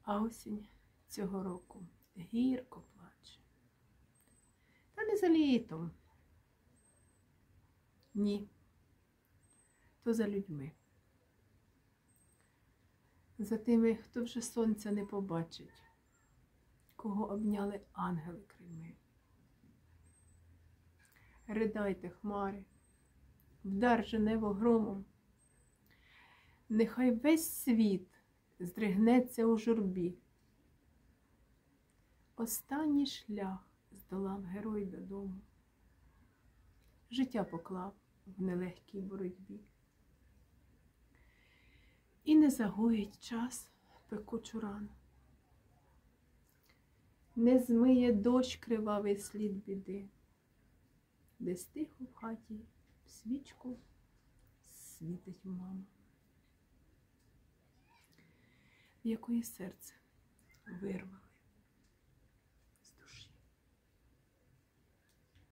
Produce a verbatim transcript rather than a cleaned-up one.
А осінь цього року гірко плаче. Та не за літом. Ні. То за людьми. За тими, хто вже сонця не побачить, кого обняли ангели крильми. Ридайте, хмари, вдар же небо громом. Нехай весь світ здригнеться у журбі. Останній шлях здолав герой додому. Життя поклав в нелегкій боротьбі. І не загоїть час пекучу рану. Не змиє дощ кривавий слід біди. Десь тихо в хаті свічку світить мама. В якої серце вирва.